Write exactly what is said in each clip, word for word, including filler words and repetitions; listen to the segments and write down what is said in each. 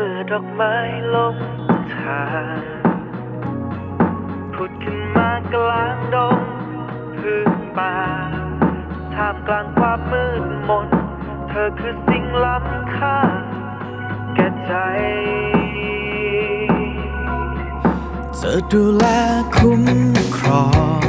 มื่อดอกไม้ล้มทางผุดขึ้นมากลางดงพื้นป่าท่ามกลางความมืดมนเธอคือสิ่งล้ำค่าแก่ใจจะดูแลคุ้มครอง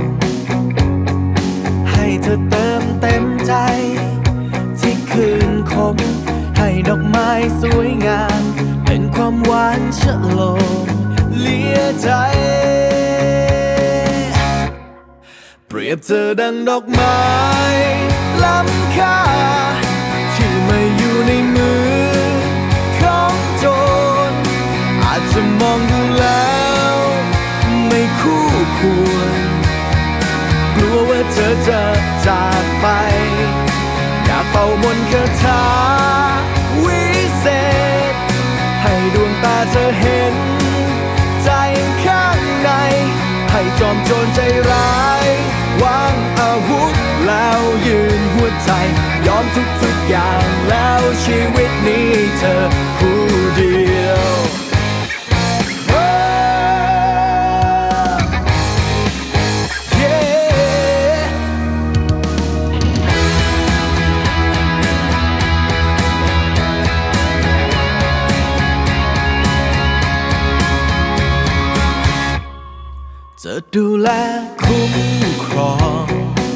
ให้เธอเติมเต็มใจที่คืนคมให้ดอกไม้สวยงามเป็นความหวานเชื้อโลมเลี้ยใจเปรียบเธอดังดอกไม้ล้ำค่าที่ไม่อยู่ในมือของโจรอาจจะมองดูแล้วไม่คู่ควรกลัวว่าเธอจะจากไปอยากเป่ามนต์คาถาวิเศษให้ดวงตาเธอเห็นใจข้างในให้จอมโจรใจร้ายวางอาวุธแล้วยืนหัวใจยอมทุกๆอย่างแล้วชีวิตนี้เธอผู้เดียวจะดูแลคุ้มครอง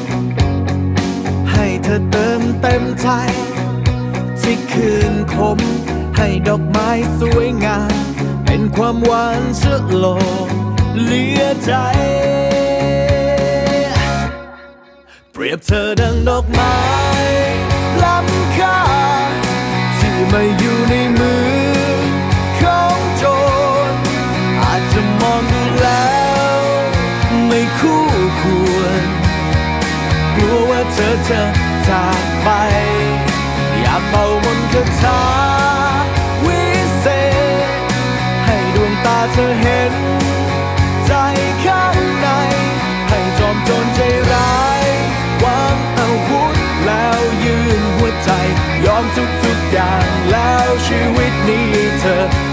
ให้เธอเติมเต็มใจที่คืนคมให้ดอกไม้สวยงามเป็นความหวานเชื้อโลมเลี้ยใจเปรียบเธอดังดอกไม้ล้ำค่าที่ไม่อยู่ในมือของโจรอาจจะมองดูแล้วไม่คู่ควรกลัวว่าเธอจะจากไปอยากเป่ามนต์คาถาวิเศษให้ดวงตาเธอเห็นใจข้างในให้จอมโจรใจร้ายวางอาวุธแล้วยืนหัวใจยอมทุกๆอย่างแล้วชีวิตนี้เธอ